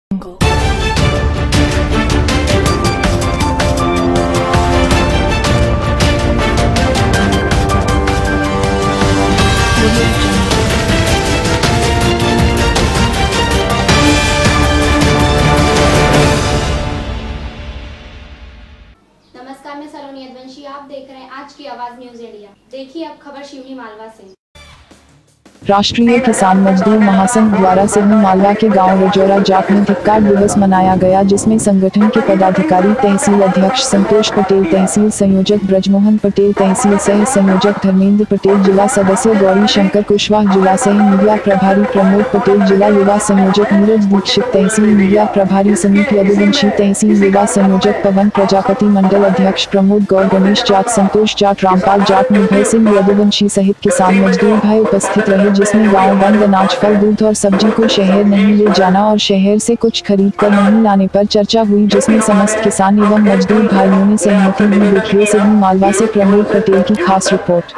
नमस्कार, मैं सलोनी यदवंशी। आप देख रहे हैं आज की आवाज न्यूज इंडिया। देखिए अब खबर शिवनी मालवा से। राष्ट्रीय किसान मजदूर महासंघ द्वारा सिवनी मालवा के गांव रजौरा जाट में धिक्कार दिवस मनाया गया, जिसमें संगठन के पदाधिकारी, तहसील अध्यक्ष संतोष पटेल, तहसील संयोजक ब्रजमोहन पटेल, तहसील सह संयोजक धर्मेंद्र पटेल, जिला सदस्य गौरी शंकर कुशवाहा, जिला सह मीडिया प्रभारी प्रमोद पटेल, जिला युवा संयोजक नीरज दीक्षित, तहसील मीडिया प्रभारी समीप यदुवंशी, तहसील युवा संयोजक पवन प्रजापति, मंडल अध्यक्ष प्रमोद गौर, गणेश जाट, संतोष जाट, रामपाल जाट, निर्भय सिंह यदुवंशी सहित किसान मजदूर भाई उपस्थित रहे, जिसमें गाँव बंद, अनाज, फल, दूध और सब्जी को शहर नहीं ले जाना और शहर से कुछ खरीद कर नहीं लाने पर चर्चा हुई, जिसमें समस्त किसान एवं मजदूर भाइयों ने सहमति दी। देखिए सिवनी मालवा से प्रमोद पटेल की खास रिपोर्ट।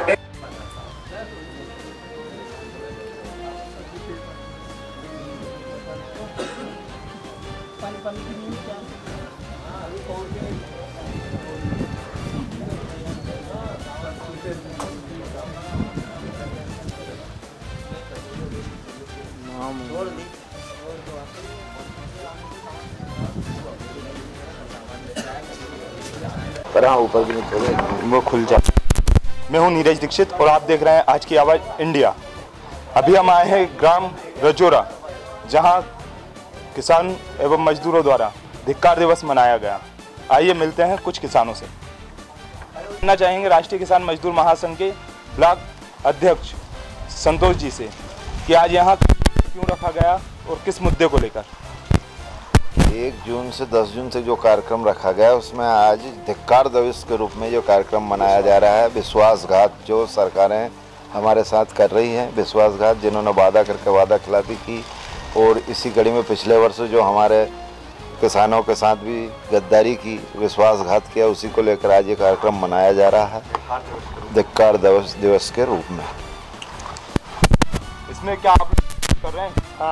ऊपर भी नहीं वो खुल जाए। मैं हूं नीरज दीक्षित और आप देख रहे हैं आज की आवाज़ इंडिया। अभी हम आए हैं ग्राम रजौरा, जहां किसान एवं मजदूरों द्वारा धिक्कार दिवस मनाया गया। आइए मिलते हैं कुछ किसानों से। जानना चाहेंगे राष्ट्रीय किसान मजदूर महासंघ के ब्लॉक अध्यक्ष संतोष जी से कि आज यहाँ क्यों रखा गया और किस मुद्दे को लेकर। 1 जून से 10 जून से जो कार्यक्रम रखा गया उसमें आज धिक्कार दिवस के रूप में जो कार्यक्रम मनाया जा रहा है। विश्वासघात जो सरकारें हमारे साथ कर रही हैं, विश्वासघात जिन्होंने वादा करके वादा खिलाफी की, और इसी कड़ी में पिछले वर्ष जो हमारे किसानों के साथ भी गद्दारी की, विश्वासघात किया, उसी को लेकर आज ये कार्यक्रम मनाया जा रहा है धिक्कार दिवस के रूप में। इसमें क्या आप कर रहे हैं? हाँ,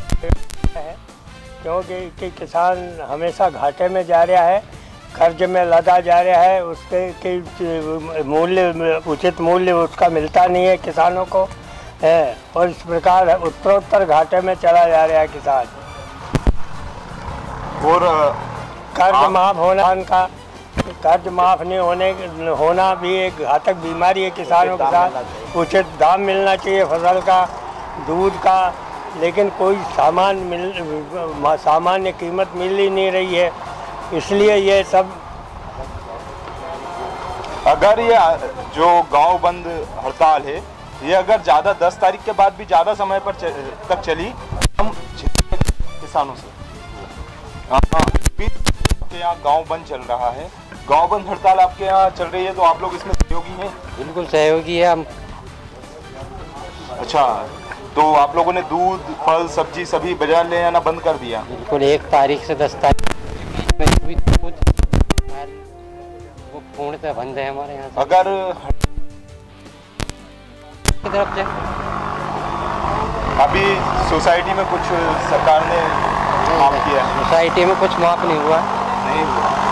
क्योंकि किसान हमेशा घाटे में जा रहा है, कर्ज में लदा जा रहा है, उसके मूल्य उचित मूल्य उसका मिलता नहीं है किसानों को है, और इस प्रकार उत्तरोत्तर घाटे में चला जा रहा है किसान। और कर्ज माफ होना का कर्ज माफ नहीं होना भी एक घातक बीमारी है किसानों के साथ। उचित दाम मिलना चाहिए फसल का, दूध का, लेकिन कोई सामान्य कीमत मिल ही नहीं रही है, इसलिए ये सब। अगर ये जो गांव बंद हड़ताल है, ये अगर ज़्यादा 10 तारीख के बाद भी ज़्यादा समय पर तक चली, हम किसानों से आपके यहाँ गांव बंद चल रहा है, गांव बंद हड़ताल आपके यहाँ चल रही है, तो आप लोग इसमें सहयोगी हैं? बिल्कुल सहयोगी है हम। अच्छा, तो आप लोगों ने दूध, फल, सब्जी सभी बाजार ले आना बंद कर दिया? बिल्कुल, 1 तारीख से 10 तारीख में दूध वो पूर्णतः बंद है हमारे यहाँ। अगर की तरफ से अभी सोसाइटी में कुछ सरकार ने माफ किया है? सोसाइटी में कुछ माफ नहीं हुआ। नहीं हुआ।